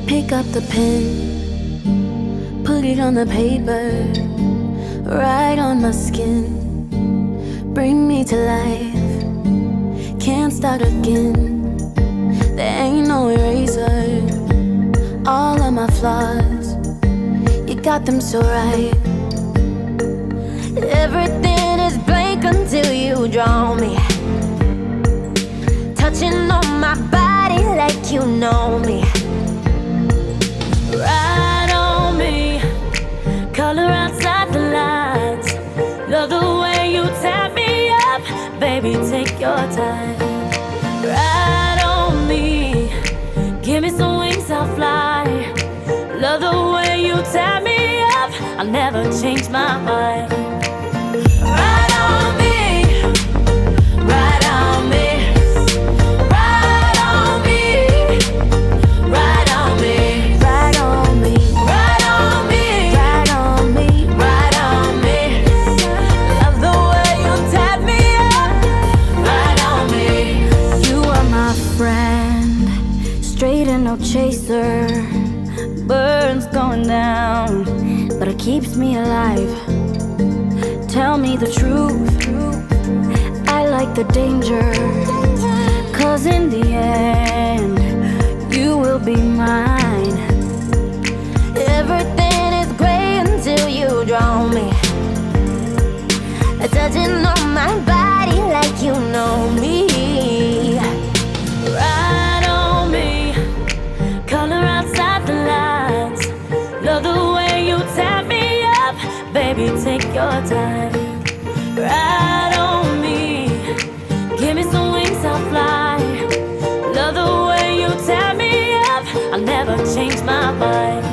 Pick up the pen, put it on the paper, right on my skin. Bring me to life, can't start again. There ain't no eraser, all of my flaws, you got them so right. Everything is blank until you draw me, touching on my body like you know me. Ride on me, color outside the lights. Love the way you tap me up, baby, take your time. Ride on me, give me some wings, I'll fly. Love the way you tap me up, I'll never change my mind. Ride on me, ride on me. Straight and no chaser, burns going down, but it keeps me alive. Tell me the truth, I like the danger, 'cause in the end, you will be mine. Everything is gray until you draw me, touching on my body like you know me. Color outside the lights. Love the way you tap me up, baby, take your time. Ride on me, give me some wings, I'll fly. Love the way you tap me up, I'll never change my mind.